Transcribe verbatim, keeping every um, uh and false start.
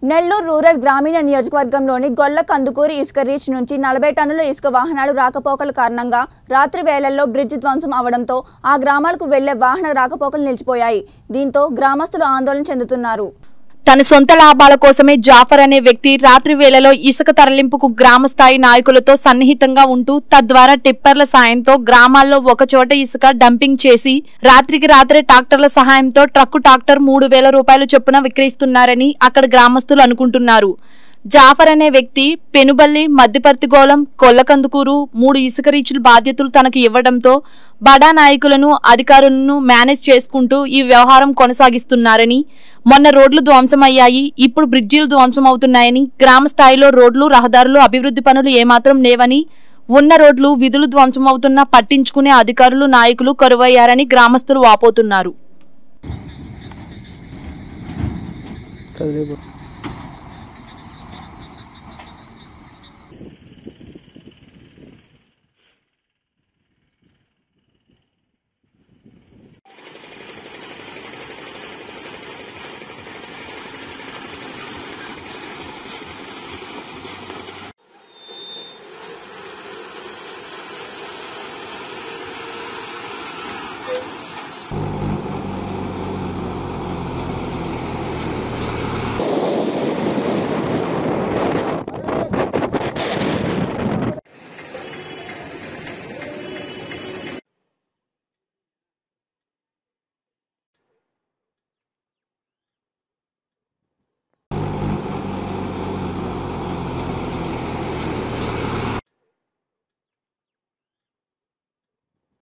Nellore rural గ్రామీణ నియోజకవర్గంలోని గొల్ల కందుకూరు ఇసుక రీచ్ నుంచి నలభై టన్నుల ఇసుక వాహనాలు రాకపోకల కారణంగా రాత్రి వేళల్లో బ్రిడ్జ్ ధ్వంసం అవడంతో ఆ గ్రామాలకు వెళ్లే వాహన రాకపోకలు నిలిచిపోయాయి. దీంతో గ్రామస్తులు ఆందోళన చెందుతున్నారు. తన సొంత లాభాల కోసమే జాఫర్ అనే వ్యక్తి రాత్రి వేళలో ఇసుక తరలింపుకు గ్రామస్థాయి నాయకులతో సన్నిహితంగా ఉంటూ తద్వారా టిప్పర్ల సాయంతో గ్రామాల్లో ఒకచోట ఇసుక డంపింగ్ చేసి రాత్రికి రాత్రే ట్రాక్టర్ల సహాయంతో ట్రక్కు ట్రాక్టర్ మూడు వేల రూపాయలు చొప్పున విక్రయిస్తున్నారని అక్కడ గ్రామస్తులు అనుకుంటున్నారు. జాఫర్ అనే వ్యక్తి పెనుబల్లి, మద్దిపర్తిగోళం, కొల్లకందుకూరు మూడు ఇసుక రీచుల బాధ్యతలు తనకు ఇవ్వడంతో బడా నాయకులను, అధికారులను మేనేజ్ చేసుకుంటూ ఈ వ్యవహారం కొనసాగిస్తున్నారని, మొన్న రోడ్లు ధ్వంసమయ్యాయి, ఇప్పుడు బ్రిడ్జీలు ధ్వంసం అవుతున్నాయని, గ్రామ స్థాయిలో రోడ్లు, రహదారులు అభివృద్ధి పనులు ఏమాత్రం లేవని, ఉన్న రోడ్లు, విధులు ధ్వంసమవుతున్నా పట్టించుకునే అధికారులు, నాయకులు కరువయ్యారని గ్రామస్తులు వాపోతున్నారు.